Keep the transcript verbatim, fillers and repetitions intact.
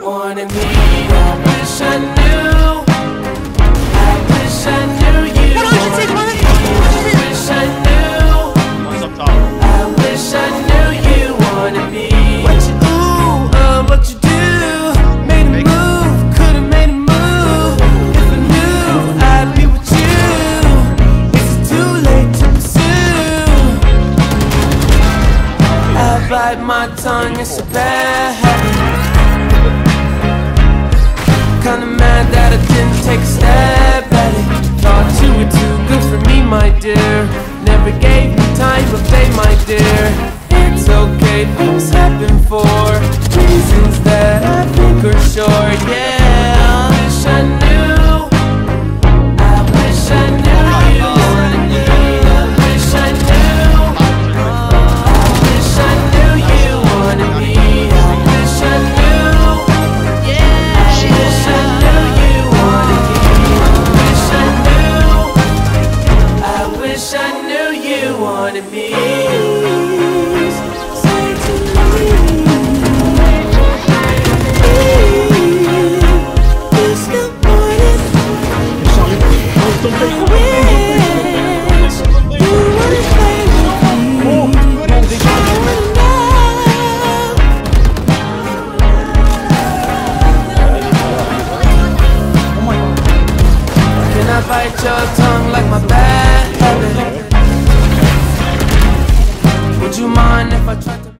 wanted me. I wish I knew. I wish I knew you wanted me. I wish I knew. One's up top. I wish I knew you wanted me. What you ooh, uh, what you do? Made a move, could've made a move. If I knew I'd be with you, it's too late to pursue. I bite my tongue, it's a bad habit. Kinda mad that I didn't take a step at it. Thought you were too good for me, my dear. Never gave me time, but babe, my dear, it's okay, things happen for reasons that I think are sure, yeah. I wish I knew. I wish I knew you wanted me. I wish I knew. I wish I knew you wanted me. I wish I knew. Yeah, I wish I knew you wanted me. I wish I knew. I wish I knew you wanted me.